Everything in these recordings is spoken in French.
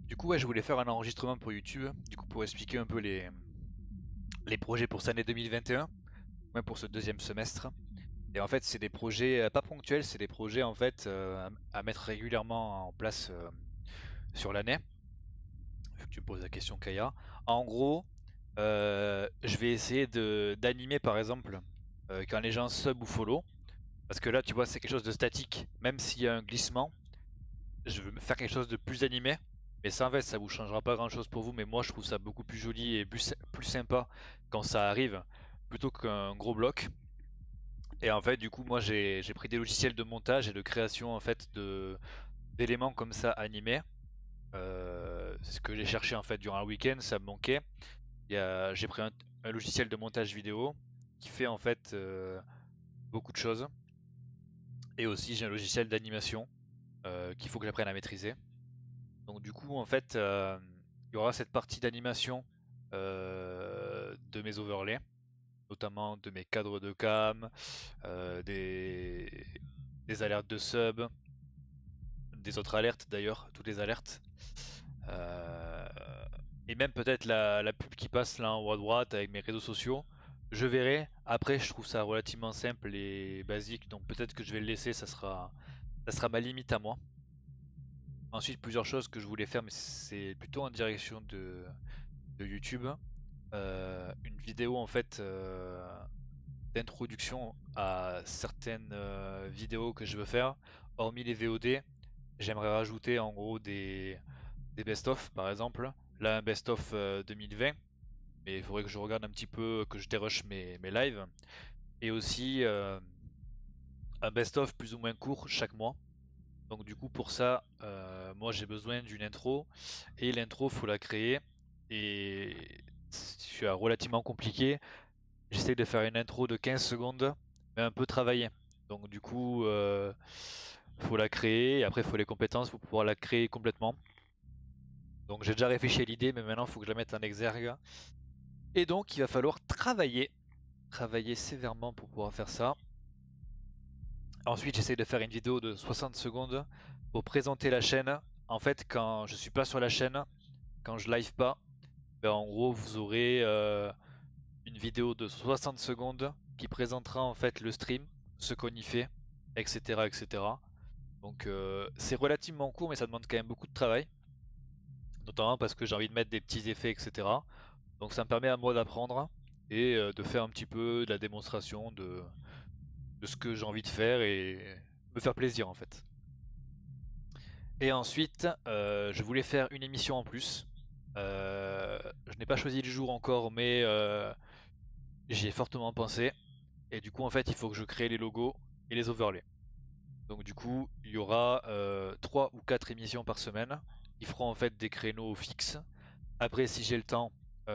Du coup, ouais, je voulais faire un enregistrement pour YouTube, du coup, pour expliquer un peu les projets pour cette année 2021, ouais, pour ce deuxième semestre. Et en fait, c'est des projets pas ponctuels, c'est des projets en fait à mettre régulièrement en place sur l'année. Vu que tu me poses la question, Kaya. En gros, je vais essayer d'animer par exemple quand les gens sub ou follow, parce que là, tu vois, c'est quelque chose de statique, même s'il y a un glissement. Je veux faire quelque chose de plus animé. Mais ça, en fait, ça vous changera pas grand chose pour vous. Mais moi, je trouve ça beaucoup plus joli et plus sympa quand ça arrive plutôt qu'un gros bloc. Et en fait, du coup, moi, j'ai pris des logiciels de montage et de création en fait d'éléments comme ça animés. C'est ce que j'ai cherché en fait durant le week-end, ça me manquait. J'ai pris un logiciel de montage vidéo qui fait en fait beaucoup de choses. Et aussi, j'ai un logiciel d'animation qu'il faut que j'apprenne à maîtriser. Donc du coup, en fait, il y aura cette partie d'animation de mes overlays, notamment de mes cadres de cam, euh, des, des alertes de sub, des autres alertes d'ailleurs, toutes les alertes. Euh, et même peut-être la pub qui passe là en haut à droite avec mes réseaux sociaux. Je verrai. Après, je trouve ça relativement simple et basique, donc peut-être que je vais le laisser, ça sera ma limite à moi. Ensuite, plusieurs choses que je voulais faire, mais c'est plutôt en direction de YouTube. Une vidéo en fait d'introduction à certaines vidéos que je veux faire. Hormis les VOD, j'aimerais rajouter en gros des best-of par exemple. Là, un best-of 2020, mais il faudrait que je regarde un petit peu, que je dérush mes lives. Et aussi un best-of plus ou moins court chaque mois. Donc du coup pour ça, moi j'ai besoin d'une intro et l'intro faut la créer et c'est relativement compliqué. J'essaie de faire une intro de 15 secondes mais un peu travaillée. Donc du coup faut la créer et après il faut les compétences pour pouvoir la créer complètement. Donc j'ai déjà réfléchi à l'idée mais maintenant il faut que je la mette en exergue. Et donc il va falloir travailler sévèrement pour pouvoir faire ça. Ensuite, j'essaie de faire une vidéo de 60 secondes pour présenter la chaîne. En fait, quand je suis pas sur la chaîne, quand je live pas, ben en gros, vous aurez une vidéo de 60 secondes qui présentera en fait le stream, ce qu'on y fait, etc., etc. Donc, c'est relativement court, mais ça demande quand même beaucoup de travail, notamment parce que j'ai envie de mettre des petits effets, etc. Donc, ça me permet à moi d'apprendre et de faire un petit peu de la démonstration de ce que j'ai envie de faire et me faire plaisir en fait. Et ensuite, je voulais faire une émission en plus. Je n'ai pas choisi le jour encore, mais j'y ai fortement pensé. Et du coup, en fait, il faut que je crée les logos et les overlays. Donc du coup, il y aura 3 ou 4 émissions par semaine. Ils feront en fait des créneaux fixes. Après, si j'ai le temps,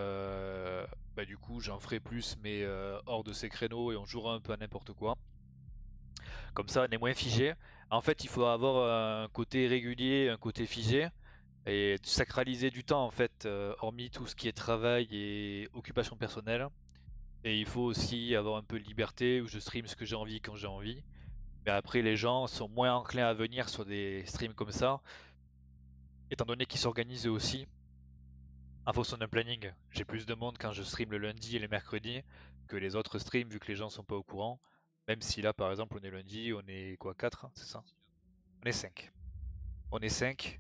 bah, du coup, j'en ferai plus, mais hors de ces créneaux et on jouera un peu à n'importe quoi. Comme ça, on est moins figé. En fait, il faut avoir un côté régulier, un côté figé et sacraliser du temps en fait, hormis tout ce qui est travail et occupation personnelle. Et il faut aussi avoir un peu de liberté où je stream ce que j'ai envie quand j'ai envie. Mais après, les gens sont moins enclins à venir sur des streams comme ça, étant donné qu'ils s'organisent eux aussi en fonction d'un planning. J'ai plus de monde quand je stream le lundi et le mercredi que les autres streams vu que les gens sont pas au courant. Même si là, par exemple, on est lundi, on est quoi, 4, c'est ça? On est 5. On est 5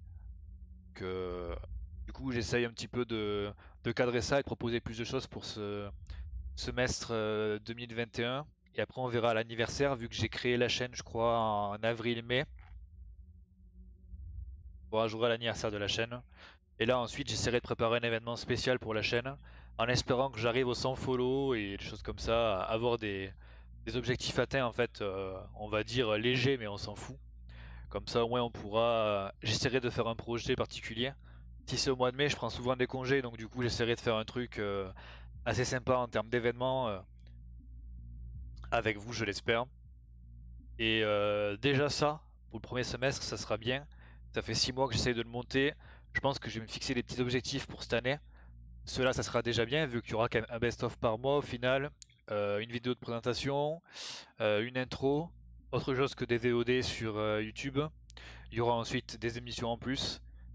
que du coup j'essaye un petit peu de cadrer ça et de proposer plus de choses pour ce semestre 2021. Et après on verra à l'anniversaire, vu que j'ai créé la chaîne je crois en avril-mai. On jouera à l'anniversaire de la chaîne. Et là ensuite j'essaierai de préparer un événement spécial pour la chaîne en espérant que j'arrive au 100 follow et des choses comme ça, à avoir des objectifs atteints en fait, on va dire légers mais on s'en fout. Comme ça au moins on pourra... J'essaierai de faire un projet particulier. Si c'est au mois de mai, je prends souvent des congés, donc du coup j'essaierai de faire un truc assez sympa en termes d'événements avec vous, je l'espère. Et déjà ça, pour le premier semestre, ça sera bien. Ça fait 6 mois que j'essaie de le monter. Je pense que je vais me fixer des petits objectifs pour cette année. Cela, ça sera déjà bien, vu qu'il y aura quand même un best-of par mois au final, une vidéo de présentation, une intro, autre chose que des VOD sur YouTube. Il y aura ensuite des émissions en plus.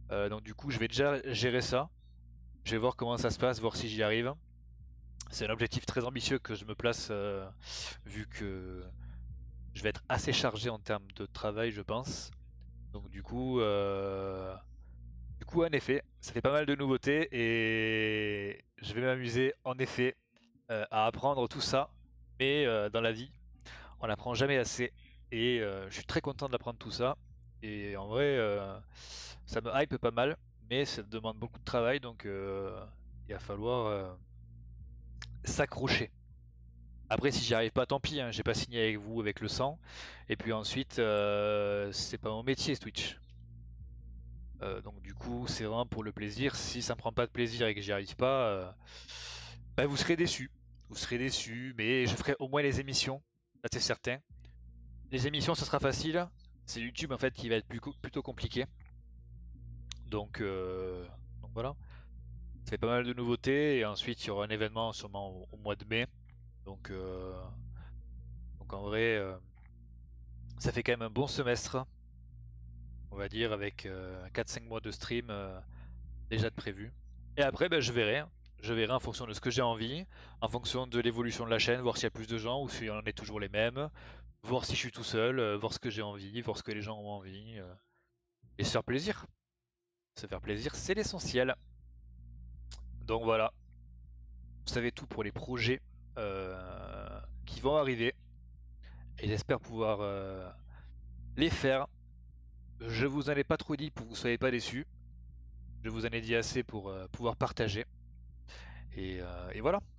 Donc du coup, je vais déjà gérer ça. Je vais voir comment ça se passe, voir si j'y arrive. C'est un objectif très ambitieux que je me place, vu que je vais être assez chargé en termes de travail, je pense. Donc du coup, en effet, ça fait pas mal de nouveautés et je vais m'amuser, en effet, à apprendre tout ça. Mais dans la vie, on n'apprend jamais assez. Et je suis très content d'apprendre tout ça. Et en vrai, ça me hype pas mal, mais ça demande beaucoup de travail, donc il va falloir s'accrocher. Après, si j'y arrive pas, tant pis, hein, j'ai pas signé avec vous avec le sang. Et puis ensuite, c'est pas mon métier, Twitch. Donc du coup, c'est vraiment pour le plaisir. Si ça me prend pas de plaisir et que j'y arrive pas, bah, vous serez déçus. Vous serez déçus, mais je ferai au moins les émissions. Là, c'est certain. Les émissions, ça sera facile. C'est YouTube en fait qui va être plutôt compliqué. Donc, euh, donc voilà. Ça fait pas mal de nouveautés. Et ensuite, il y aura un événement sûrement au mois de mai. Donc, euh, donc en vrai, ça fait quand même un bon semestre, on va dire, avec 4-5 mois de stream déjà de prévu. Et après, ben, je verrai, hein. Je verrai en fonction de ce que j'ai envie, en fonction de l'évolution de la chaîne, voir s'il y a plus de gens ou si on est toujours les mêmes, voir si je suis tout seul, voir ce que j'ai envie, voir ce que les gens ont envie, et se faire plaisir. Se faire plaisir, c'est l'essentiel. Donc voilà, vous savez tout pour les projets qui vont arriver, et j'espère pouvoir les faire. Je vous en ai pas trop dit pour que vous soyez pas déçus. Je vous en ai dit assez pour pouvoir partager. Et voilà.